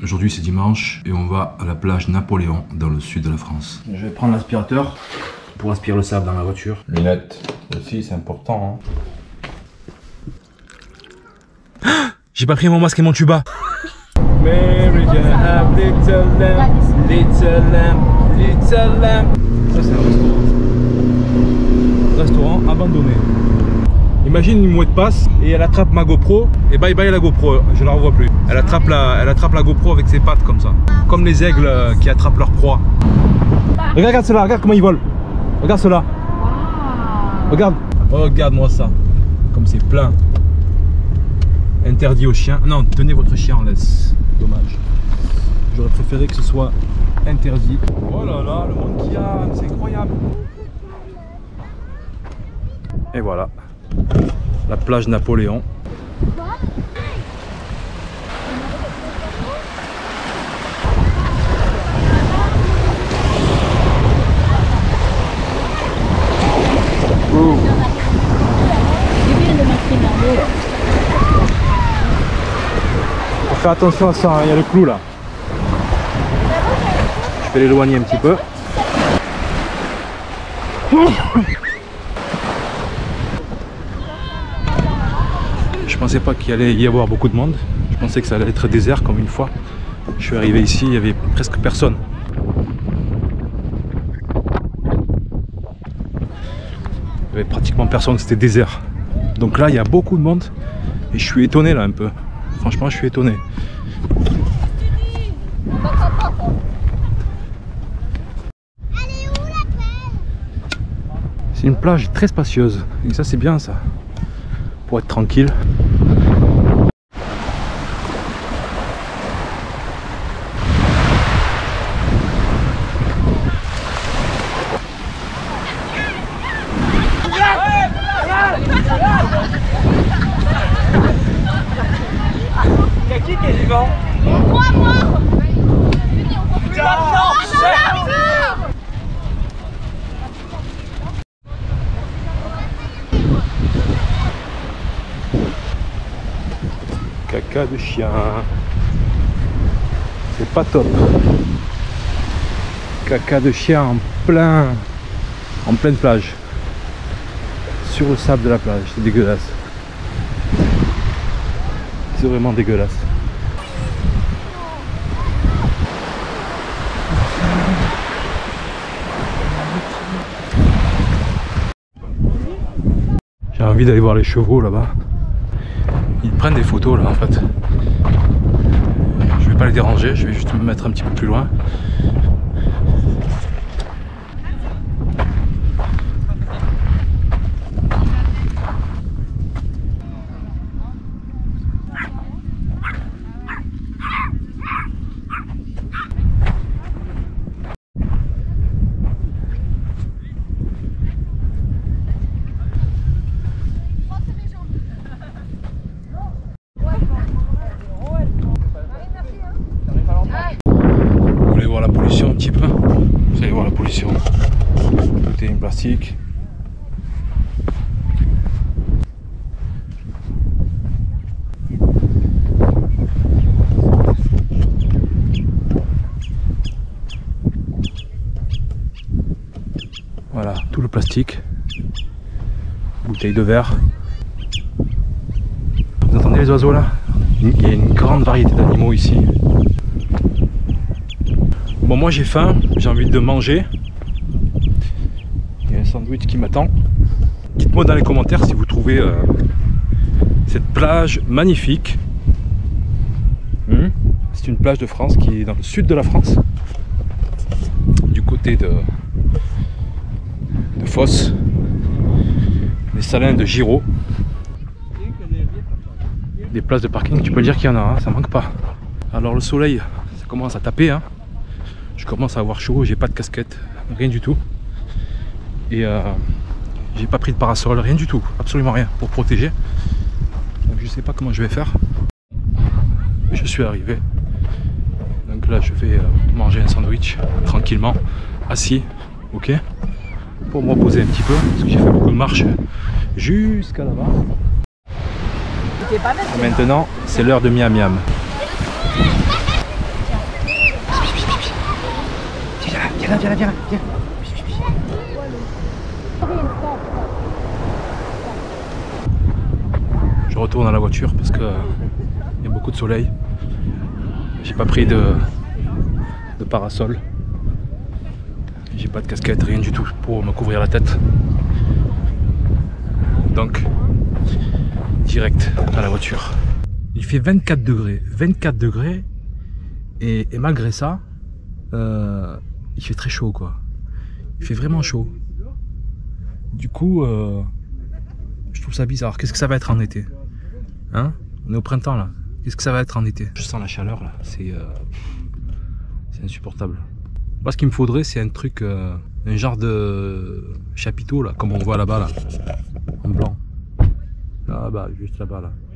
Aujourd'hui c'est dimanche et on va à la plage Napoléon dans le sud de la France. Je vais prendre l'aspirateur pour aspirer le sable dans la voiture. Lunettes aussi, c'est important. Hein. J'ai pas pris mon masque et mon tuba. Mary can have little lamb, little lamb, little lamb. Ça c'est un restaurant. Restaurant abandonné. Imagine une mouette passe et elle attrape ma GoPro et bye bye la GoPro, je la revois plus. Elle attrape la GoPro avec ses pattes comme ça. Comme les aigles qui attrapent leur proie. Regarde cela, regarde comment ils volent. Regarde cela. Regarde. Regarde-moi ça. Comme c'est plein. Interdit aux chiens. Non, tenez votre chien en laisse. Dommage. J'aurais préféré que ce soit interdit. Oh là là, le monde qu'il y a, c'est incroyable. Et voilà. La plage Napoléon. Faut faire attention à ça, hein. Il y a le clou là. Je vais l'éloigner un petit peu. Je pensais pas qu'il allait y avoir beaucoup de monde. Je pensais que ça allait être désert comme une fois. Je suis arrivé ici, il y avait presque personne. Il y avait pratiquement personne, c'était désert. Donc là, il y a beaucoup de monde et je suis étonné là un peu. Franchement, je suis étonné. C'est une plage très spacieuse et ça c'est bien ça. Pour être tranquille. Y'a qui est vivant? Moi. Caca de chien. C'est pas top. Caca de chien en pleine plage. Sur le sable de la plage, c'est dégueulasse. C'est vraiment dégueulasse. J'ai envie d'aller voir les chevaux là-bas. Ils prennent des photos là en fait. Je vais pas les déranger, je vais juste me mettre un petit peu plus loin. Un petit peu, vous allez voir la pollution, bouteilles en plastique. Voilà, tout le plastique, bouteilles de verre. Vous entendez les oiseaux là? Il y a une grande variété d'animaux ici. Bon, moi j'ai faim, j'ai envie de manger. Il y a un sandwich qui m'attend. Dites-moi dans les commentaires si vous trouvez cette plage magnifique. C'est une plage de France qui est dans le sud de la France, du côté de Fos, les salins de Giraud. Des places de parking, tu peux dire qu'il y en a, hein, ça manque pas. Alors le soleil, ça commence à taper, hein. Je commence à avoir chaud, j'ai pas de casquette, rien du tout. Et j'ai pas pris de parasol, rien du tout, absolument rien pour protéger. Donc je sais pas comment je vais faire. Je suis arrivé. Donc là je vais manger un sandwich tranquillement, assis, ok, pour me reposer un petit peu, parce que j'ai fait beaucoup de marches jusqu'à là-bas. Maintenant c'est l'heure de miam miam. viens, viens. Je retourne à la voiture parce que il y a beaucoup de soleil. J'ai pas pris de parasol. J'ai pas de casquette, rien du tout pour me couvrir la tête. Donc, direct à la voiture. Il fait 24 degrés. 24 degrés. Et malgré ça, il fait très chaud quoi. Il fait vraiment chaud. Du coup, je trouve ça bizarre. Qu'est-ce que ça va être en été? Hein? On est au printemps là. Qu'est-ce que ça va être en été? Je sens la chaleur là. C'est insupportable. Moi, ce qu'il me faudrait, c'est un truc, un genre de chapiteau là, comme on voit là-bas là, en blanc. Là-bas, juste là-bas là.